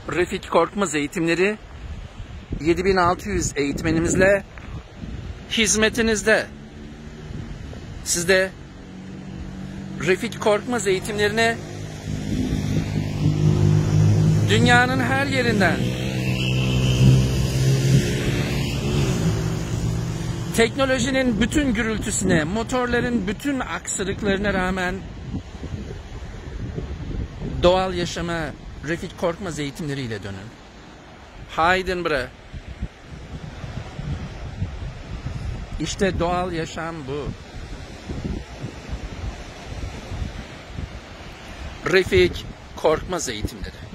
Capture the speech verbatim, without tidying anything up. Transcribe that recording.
Refik Korkmaz eğitimleri yedi bin altı yüz eğitmenimizle hizmetinizde. Siz de Refik Korkmaz eğitimlerine dünyanın her yerinden, teknolojinin bütün gürültüsüne, motorların bütün aksırıklarına rağmen doğal yaşama Refik Korkmaz eğitimleriyle dönün. Haydin bre. İşte doğal yaşam bu. Refik Korkmaz eğitimleri.